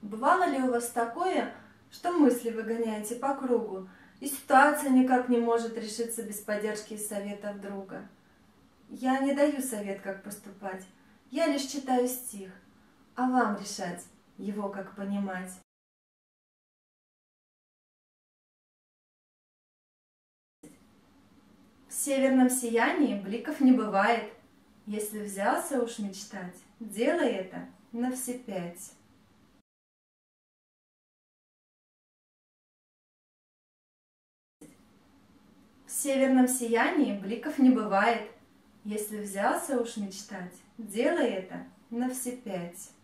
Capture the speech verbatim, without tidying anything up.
Бывало ли у вас такое, что мысли вы гоняете по кругу, и ситуация никак не может решиться без поддержки и советов друга? Я не даю совет, как поступать, я лишь читаю стих, а вам решать его, как понимать. В северном сиянии бликов не бывает. Если взялся уж мечтать, делай это на все пять. В северном сиянии бликов не бывает. Если взялся уж мечтать, делай это на все пять.